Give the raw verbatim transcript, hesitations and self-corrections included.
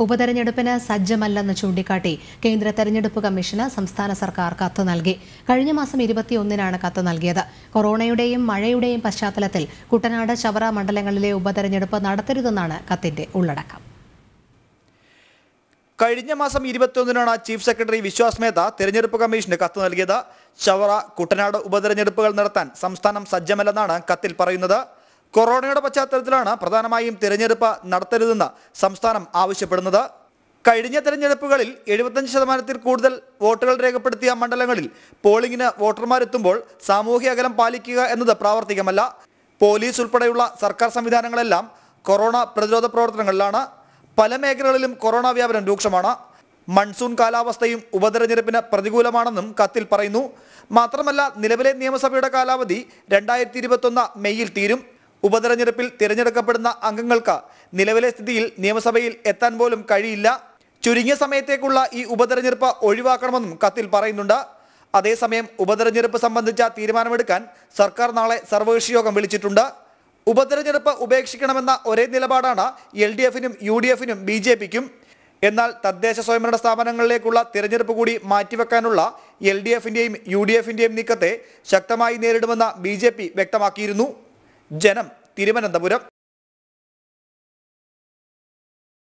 ഉപതെരഞ്ഞെടുപ്പിന് സജ്ജമല്ലെന്ന് ചൂണ്ടിക്കാട്ടി കേന്ദ്ര തെരഞ്ഞെടുപ്പ് കമ്മീഷന് സംസ്ഥാന സർക്കാർ കത്ത് നൽകി. കഴിഞ്ഞ മാസം ഇരുപത്തിയൊന്നിനാണ് കത്ത് നൽകിയത്. കൊറോണയുടെയും മഴയുടെയും പശ്ചാത്തലത്തിൽ കുട്ടനാട്, ചവറ മണ്ഡലങ്ങളിലെ ഉപതെരഞ്ഞെടുപ്പ് നടത്തരുതെന്നാണ് കത്തിന്റെ ഉള്ളടക്കം. കഴിഞ്ഞ മാസം ഇരുപത്തിയൊന്നിനാണ് ചീഫ് സെക്രട്ടറി വിശ്വാസ് മേത്ത തെരഞ്ഞെടുപ്പ് കമ്മീഷന് കത്ത് നൽകിയത്. ചവറ, കുട്ടനാട് ഉപതെരഞ്ഞെടുപ്പുകൾ നടത്താൻ സംസ്ഥാനം സജ്ജമല്ലെന്നാണ് കത്തിൽ പറയുന്നത്. കൊറോണയുടെ പശ്ചാത്തലത്തിലാണ് പ്രധാനമായും തിരഞ്ഞെടുപ്പ് നടത്തരുതെന്ന് സംസ്ഥാനം ആവശ്യപ്പെടുന്നത്. കഴിഞ്ഞ തെരഞ്ഞെടുപ്പുകളിൽ എഴുപത്തഞ്ച് ശതമാനത്തിൽ കൂടുതൽ വോട്ടുകൾ രേഖപ്പെടുത്തിയ മണ്ഡലങ്ങളിൽ പോളിംഗിന് വോട്ടർമാരെത്തുമ്പോൾ സാമൂഹ്യ അകലം പാലിക്കുക എന്നത് പ്രാവർത്തികമല്ല. പോലീസ് ഉൾപ്പെടെയുള്ള സർക്കാർ സംവിധാനങ്ങളെല്ലാം കൊറോണ പ്രതിരോധ പ്രവർത്തനങ്ങളിലാണ്. പല മേഖലകളിലും കൊറോണ വ്യാപനം രൂക്ഷമാണ്. മൺസൂൺ കാലാവസ്ഥയും ഉപതെരഞ്ഞെടുപ്പിന് പ്രതികൂലമാണെന്നും കത്തിൽ പറയുന്നു. മാത്രമല്ല, നിലവിലെ നിയമസഭയുടെ കാലാവധി രണ്ടായിരത്തി ഇരുപത്തൊന്ന് മെയ്യിൽ തീരും. ഉപതെരഞ്ഞെടുപ്പിൽ തിരഞ്ഞെടുക്കപ്പെടുന്ന അംഗങ്ങൾക്ക് നിലവിലെ സ്ഥിതിയിൽ നിയമസഭയിൽ എത്താൻ പോലും കഴിയില്ല. ചുരുങ്ങിയ സമയത്തേക്കുള്ള ഈ ഉപതെരഞ്ഞെടുപ്പ് ഒഴിവാക്കണമെന്നും കത്തിൽ പറയുന്നുണ്ട്. അതേസമയം ഉപതെരഞ്ഞെടുപ്പ് സംബന്ധിച്ച തീരുമാനമെടുക്കാൻ സർക്കാർ നാളെ സർവകക്ഷി യോഗം വിളിച്ചിട്ടുണ്ട്. ഉപതെരഞ്ഞെടുപ്പ് ഉപേക്ഷിക്കണമെന്ന ഒരേ നിലപാടാണ് എൽ ഡി എഫിനും യു ഡി എഫിനും ബി ജെ പിക്കും. എന്നാൽ തദ്ദേശ സ്വയംഭരണ സ്ഥാപനങ്ങളിലേക്കുള്ള തിരഞ്ഞെടുപ്പ് കൂടി മാറ്റിവെക്കാനുള്ള എൽ ഡി എഫിന്റെയും യു ഡി എഫിന്റെയും നീക്കത്തെ ശക്തമായി നേരിടുമെന്ന് ബി ജെ പി വ്യക്തമാക്കിയിരുന്നു. ജനം, തിരുവനന്തപുരം.